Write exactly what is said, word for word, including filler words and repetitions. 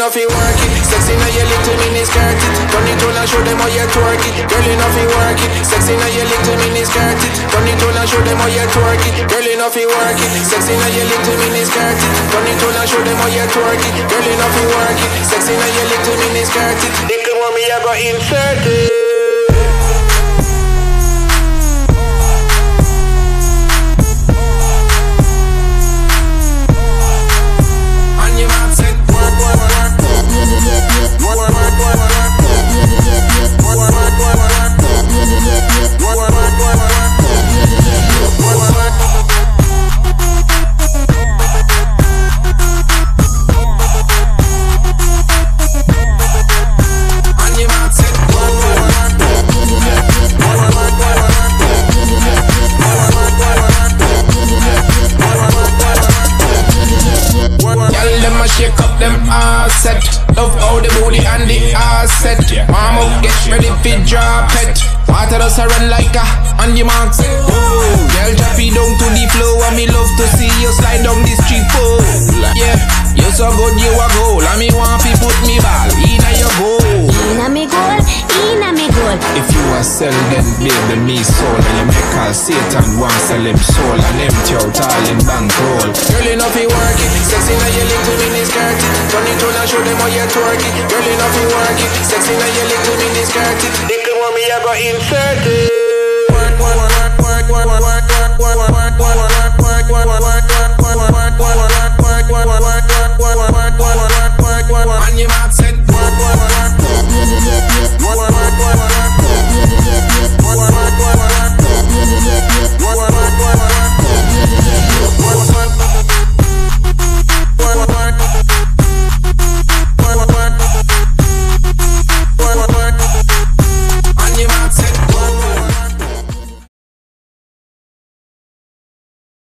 enough you work it. Sexy now your little mini skirt it. Turn it on and show them how you twerk it. Girl enough you work it. Sexy now your little mini skirt it. Turn it on and show them how you twerk it. Girl enough you work it. Sexy now your little mini skirt it. Turn it on and show them how you twerk it. Girl enough you work it. Sexy now your little mini skirt it. They come on me I got inserted. Shake up them asset. Love how the booty and the asset. Mama get ready for drop it. Water does run like a on your marks. Girl drop it down to the floor. And me love to see you slide down the street pole. Yeah, you so good you a goal. And me want to put me ball inna your goal. Inna me goal, inna me goal. If you a sell then baby me soul. And you make all Satan want sell him soul. And empty out all in bankroll. Girl enough you work it. Sexy now you little mini skirt it. Turn it on and show them how you twerk it. Girl enough you work it. Sexy now you little mini skirt it. They come on me I got inserted. Work, work, work, work, work, work, work, work.